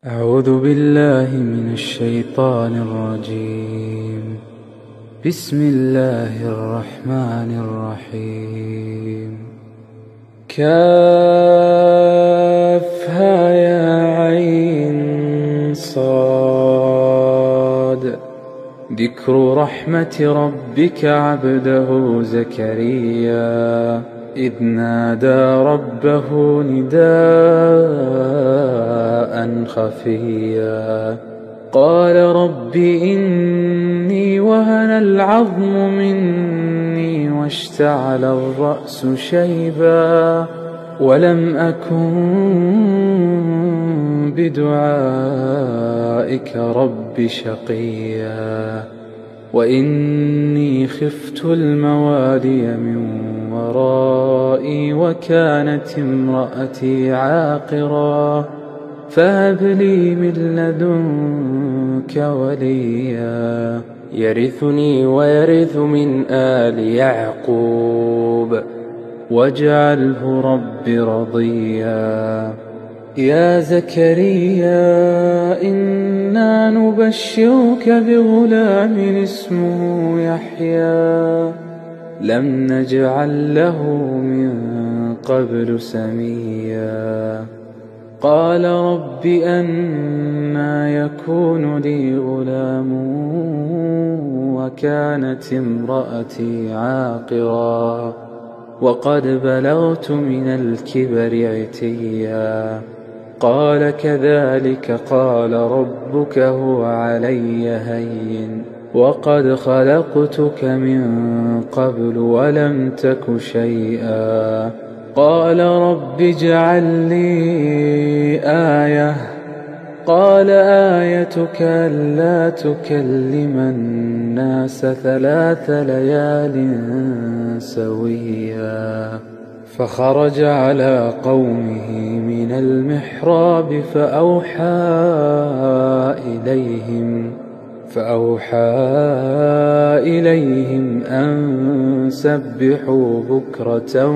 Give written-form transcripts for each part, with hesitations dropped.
أعوذ بالله من الشيطان الرجيم. بسم الله الرحمن الرحيم. كافها يا عين صاد. ذكر رحمة ربك عبده زكريا إذ نادى ربه نداء خفيا قال رب إني وهن العظم مني واشتعل الرأس شيبا ولم أكن بدعائك رب شقيا وإني خفت الموالي من ورائي وكانت امرأتي عاقرا فهب لي من لدنك وليا يرثني ويرث من آل يعقوب واجعله رب رضيا. يا زكريا إنا نبشرك بغلام اسمه يحيى لم نجعل له من قبل سميا قال رب أنى يكون لي غلام وكانت امرأتي عاقرا وقد بلغت من الكبر عتيا قال كذلك قال ربك هو علي هين وقد خلقتك من قبل ولم تك شيئا قال رب اجعل لي آية قال آيتك ألا تكلم الناس 3 ليال سويا فخرج على قومه من المحراب فأوحى إليهم أن سبحوا بكرة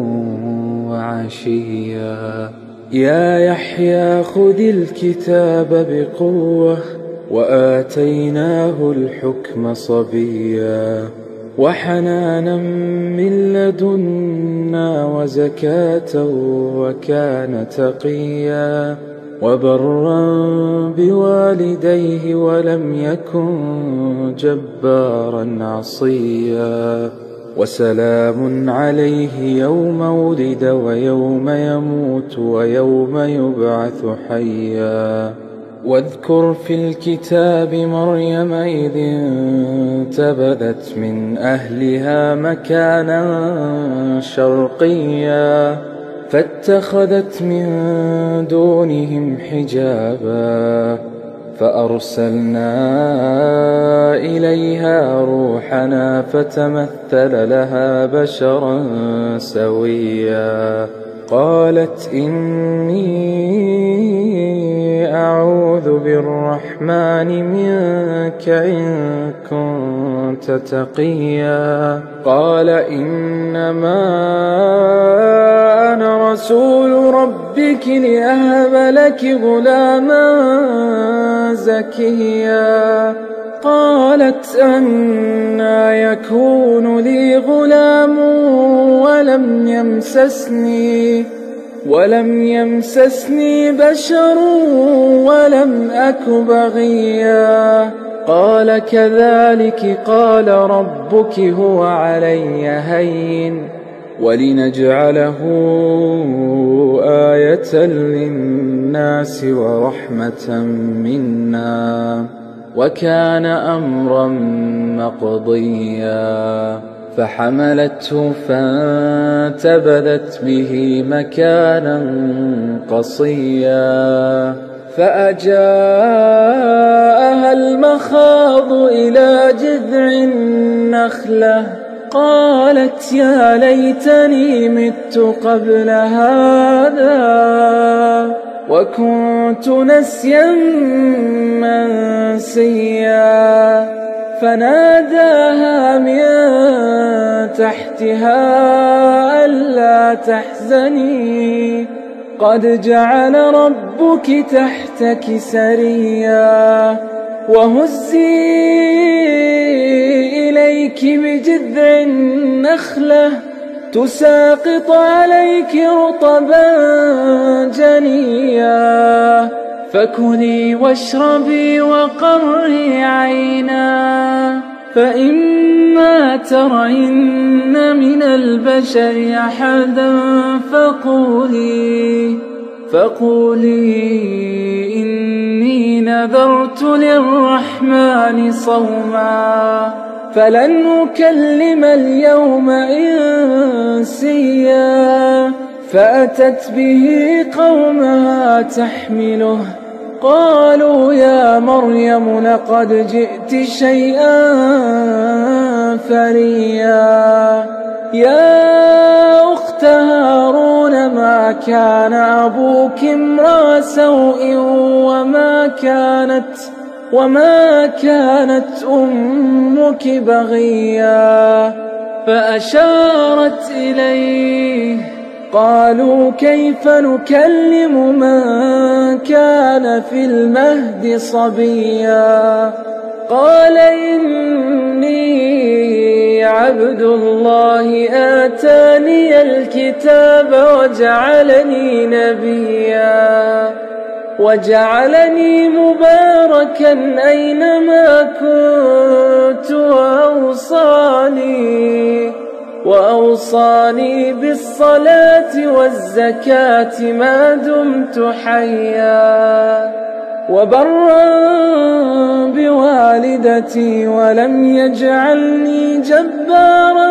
وعشيا يا يحيى خذ الكتاب بقوة وآتيناه الحكم صبيا وحنانا من لدنا وزكاة وكان تقيا وبرا بوالديه ولم يكن جبارا عصيا وسلام عليه يوم ولد ويوم يموت ويوم يبعث حيا واذكر في الكتاب مريم إذ انتبذت من أهلها مكانا شرقيا فاتخذت من دونهم حجابا فأرسلنا إليها روحنا فتمثل لها بشرا سويا قالت إني أعوذ بالرحمن منك إن كنت تقيا قال إنما أنا رسول ربك لأهب لك غلاما زكيا قالت أنى يكون لي غلام ولم يمسسني بشر ولم أك بغيا قال كذلك قال ربك هو علي هين ولنجعله آية للناس ورحمة منا وكان أمرا مقضيا فحملته فانتبذت به مكانا قصيا فأجاءها المخاض إلى جذع النخلة قالت يا ليتني مت قبل هذا وكنت نسيا منسيا فناداها من تحتها ألا تحزني قد جعل ربك تحتك سريا وهزي إليك بجذع النخلة تساقط عليك رطبا جنيا فكلي واشربي وقري عينا فإما ترين من البشر أحدا فقولي إني نذرت للرحمن صوما فلن أكلم اليوم إنسيا فأتت به قومها تحمله قالوا يا مريم لقد جئت شيئا فريا يا أخت هارون ما كان أبوك امرأ سوء وما كانت أمك بغيا فأشارت إليه قالوا كيف نكلم من كان في المهد صبيا قال إني عبد الله آتاني الكتاب وجعلني نبيا وجعلني مباركا أينما كنت وأوصاني بالصلاة والزكاة ما دمت حيا وبرا بوالدتي ولم يجعلني جبارا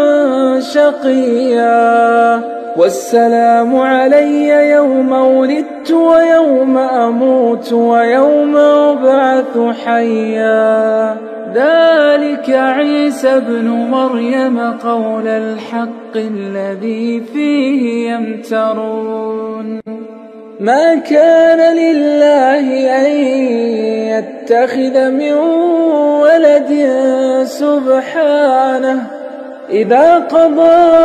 شقيا والسلام علي يوم ولدت ويوم أموت ويوم أبعث حيا ذلك عيسى ابن مريم قول الحق الذي فيه يمترون ما كان لله أن يتخذ من ولد سبحانه إذا قضى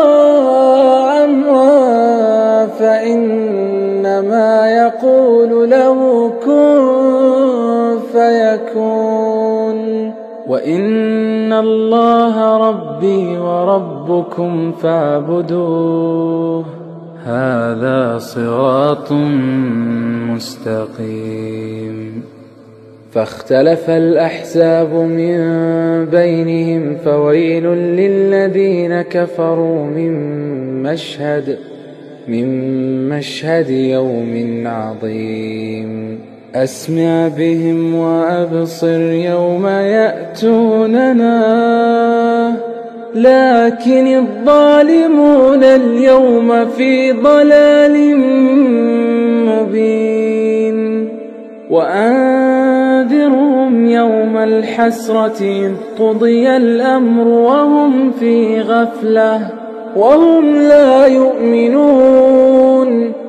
أمرا فإنما يقول له كن فيكون وإن الله ربي وربكم فاعبدوه هذا صراط مستقيم فاختلف الأحزاب من بينهم فويل للذين كفروا من مشهد يوم عظيم أسمع بهم وأبصر يوم يأتوننا لكن الظالمون اليوم في ضلال مبين وأنذرهم يوم الحسرة إذ قضي الأمر وهم في غفلة وهم لا يؤمنون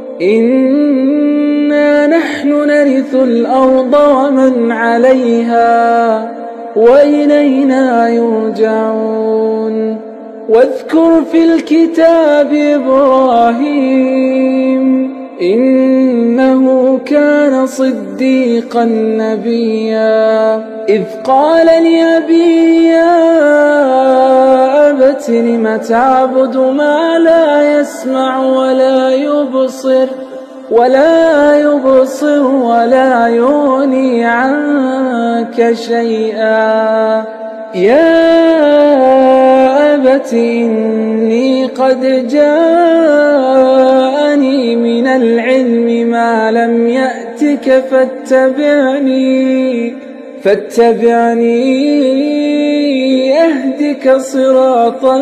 إنا نحن نرث الأرض ومن عليها وإلينا يرجعون واذكر في الكتاب إبراهيم إنه كان صديقا نبيا إذ قال لأبيه يا أبت لم تعبد ما لا يسمع ولا يبصر ولا يغني عنك شيئا يا أبت إني قد جاءني من العلم ما لم يأتك فاتبعني أهدك صراطا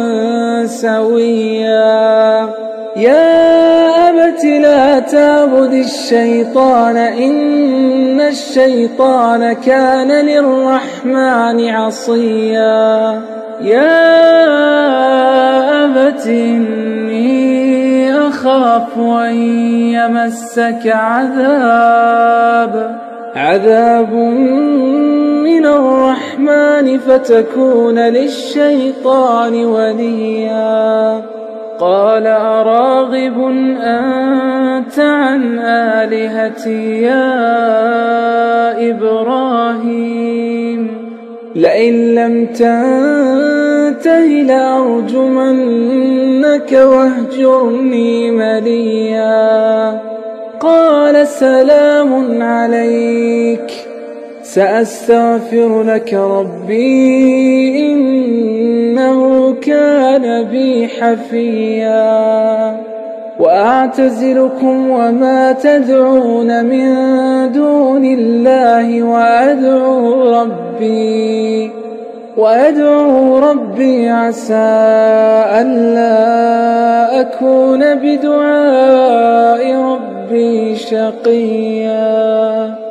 سويا يا أبت لا تعبد الشيطان إن الشيطان كان للرحمن عصيا يا أبت إني أخاف أن يمسك عذاب من الرحمن فتكون للشيطان وليا قال أراغب أنت عن آلهتي يا إبراهيم لئن لم تنته لأرجمنك واهجرني مليا قال سلام عليك سأستغفر لك ربي إنه كان بي حفيا وأعتزلكم وما تدعون من دون الله وأدعو ربي عسى ألا أكون بدعاء ربي شقيا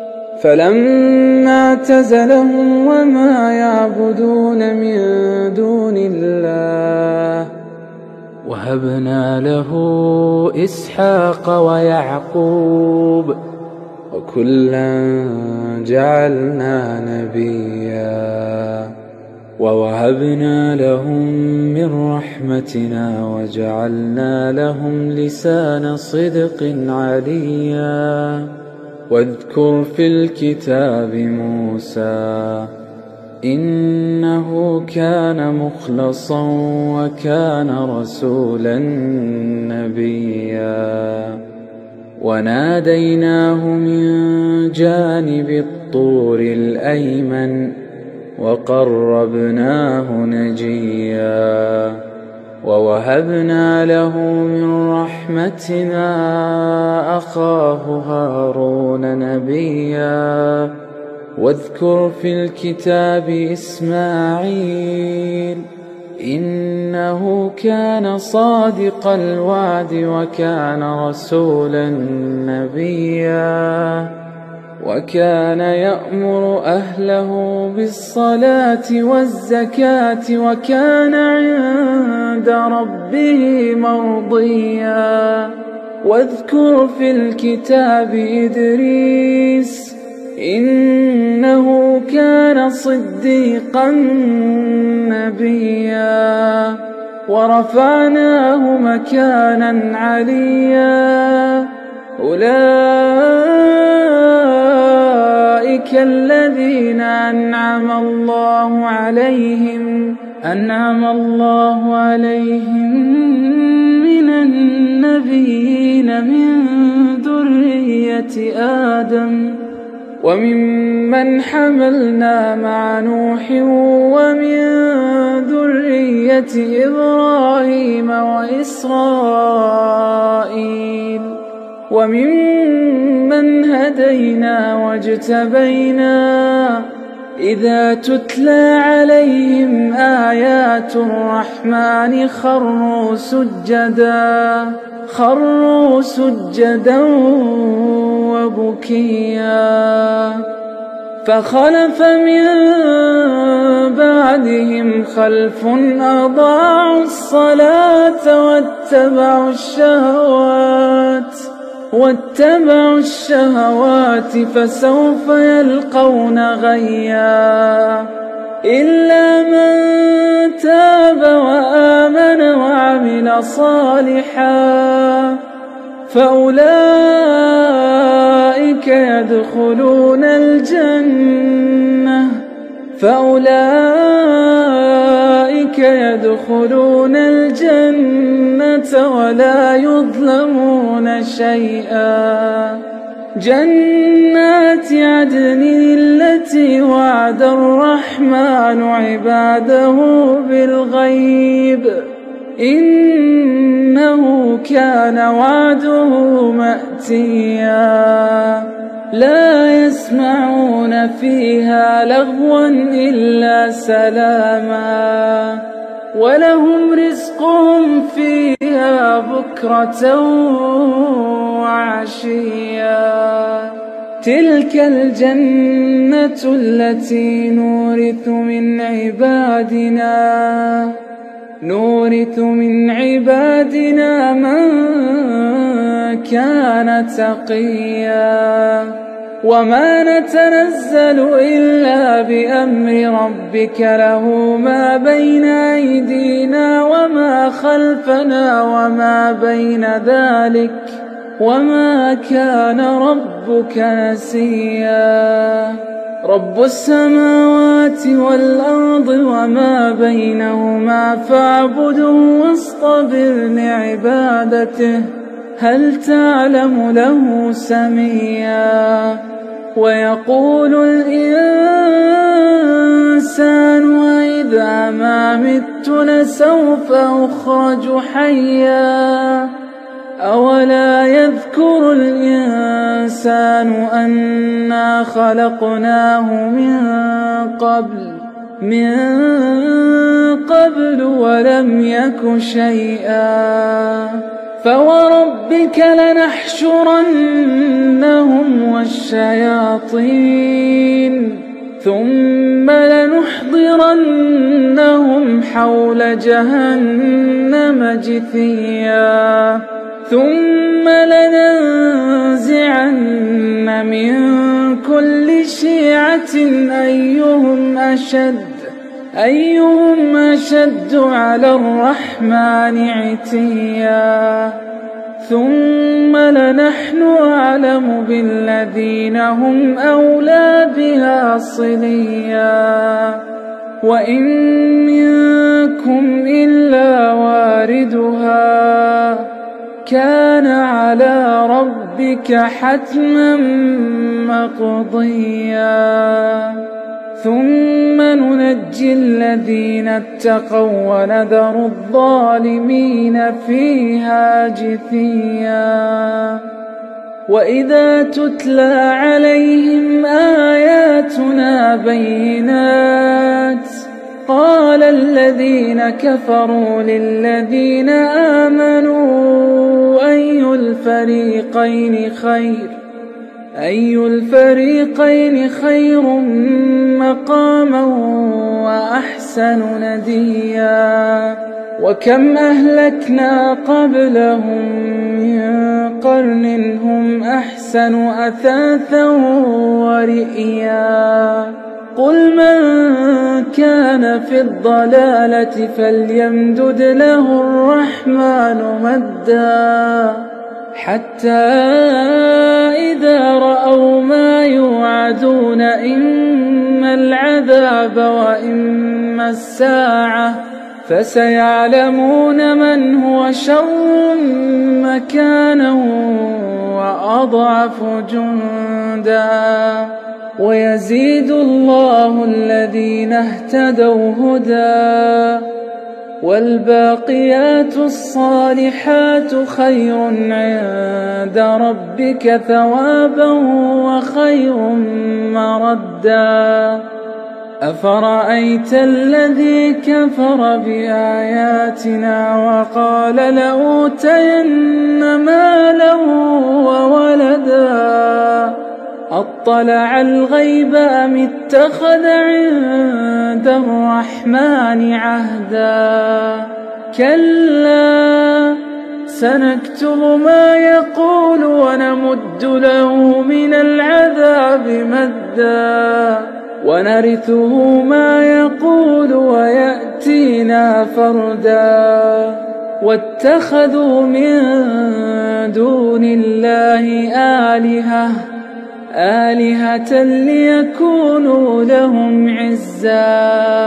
فلما اعتزلهم وما يعبدون من دون الله وهبنا له إسحاق ويعقوب وكلا جعلنا نبيا ووهبنا لهم من رحمتنا وجعلنا لهم لسان صدق عليا واذكر في الكتاب موسى إنه كان مخلصا وكان رسولا نبيا وناديناه من جانب الطور الأيمن وقربناه نجيا ووهبنا له من رحمتنا أخاه هارون نبيا واذكر في الكتاب إسماعيل إنه كان صادق الوعد وكان رسولا نبيا وكان يأمر أهله بالصلاة والزكاة وكان عند ربه مرضيا واذكر في الكتاب إدريس إنه كان صديقا نبيا ورفعناه مكانا عليا أولئك الذين أنعم الله عليهم من النبيين من ذرية آدم وممن حملنا مع نوح ومن ذرية إبراهيم وإسرائيل وممن هدينا واجتبينا إذا تتلى عليهم آيات الرحمن خروا سجدا وبكيا فخلف من بعدهم خلف أضاعوا الصلاة واتبعوا الشهوات فسوف يلقون غيا إلا من تاب وآمن وعمل صالحا فأولئك يدخلون الجنة ولا يظلمون شيئا جنات عدن التي وعد الرحمن عباده بالغيب إنه كان وعده مأتيا لا يسمعون فيها لغوا إلا سلاما ولهم رزقهم فيها بكرة وعشيا تلك الجنة التي نورث من عبادنا من كان تقيا وما نتنزل إلا بأمر ربك له ما بين أيدينا وما خلفنا وما بين ذلك وما كان ربك نسيا رب السماوات والأرض وما بينهما فاعبده واصطبر لعبادته هل تعلم له سميا ويقول الإنسان أإذا ما مت لسوف أخرج حيا أولا يذكر الإنسان أنا خلقناه من قبل ولم يك شيئا فوربك لنحشرنهم والشياطين ثم لنحضرنهم حول جهنم جثيا ثم لننزعن من كل شيعة أيهم أشد على الرحمن عتيا ثم لنحن أعلم بالذين هم أولى بها صليا وإن منكم إلا واردها كان على ربك حتما مقضيا ثم ننجي الذين اتقوا ونذر الظالمين فيها جثيا وإذا تتلى عليهم آياتنا بينات قال الذين كفروا للذين آمنوا أي الفريقين خير مقاما وأحسن نديا وكم أهلكنا قبلهم من قرن هم أحسن أثاثا ورئيا قل من كان في الضلالة فليمدد له الرحمن مدا حتى إذا رأوا ما يوعدون إما العذاب وإما الساعة فسيعلمون من هو شر مكانا وأضعف جندا ويزيد الله الذين اهتدوا هدى والباقيات الصالحات خير عند ربك ثوابا وخير مردا أفرأيت الذي كفر بآياتنا وقال لأوتين مالا وولدا أطلع الغيب أم اتخذ عند الرحمن عهدا كلا سنكتب ما يقول ونمد له من العذاب مدا ونرثه ما يقول ويأتينا فردا واتخذوا من دون الله آلهة ليكونوا لهم عزا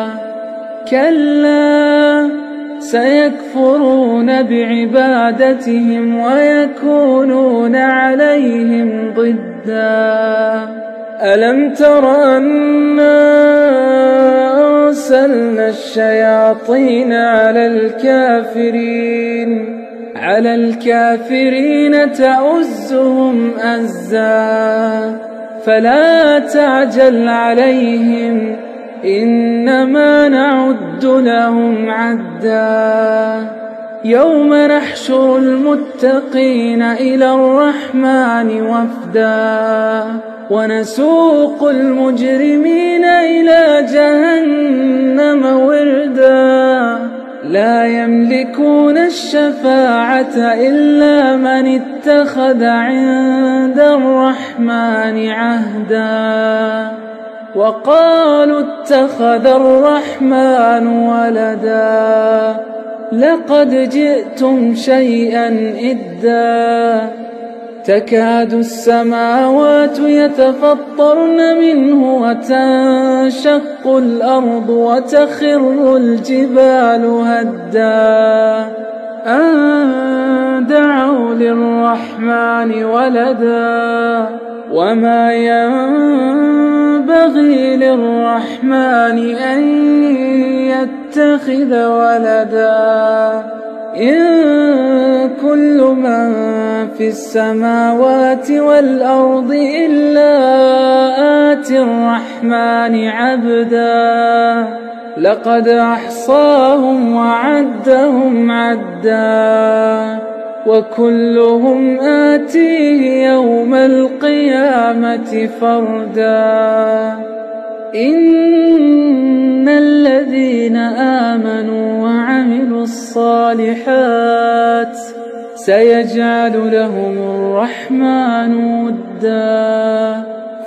كلا سيكفرون بعبادتهم ويكونون عليهم ضدا ألم تر أنا أرسلنا الشياطين على الكافرين تؤزهم أزا فلا تعجل عليهم إنما نعد لهم عدا يوم نحشر المتقين إلى الرحمن وفدا ونسوق المجرمين إلى جهنم وردا لا يملكون الشفاعة إلا من اتخذ عند الرحمن عهدا وقالوا اتخذ الرحمن ولدا لقد جئتم شيئا إدا تكاد السماوات يتفطرن منه وتنشق الأرض وتخر الجبال هدا أن دعوا للرحمن ولدا وما ينبغي للرحمن أن يتخذ ولدا إن كل من في السماوات والأرض إلا آتي الرحمن عبدا لقد أحصاهم وعدهم عدا وكلهم آتيه يوم القيامة فردا إن الذين آمنوا وعملوا الصالحات سيجعل لهم الرحمن ودا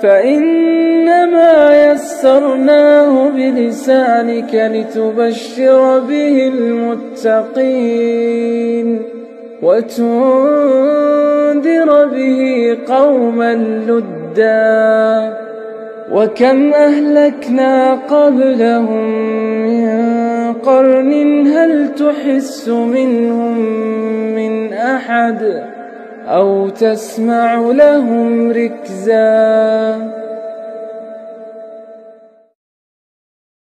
فإنما يسرناه بلسانك لتبشر به المتقين وتنذر به قوما لدا وكم أهلكنا قبلهم من قرن هل تحس منهم من أحد أو تسمع لهم ركزا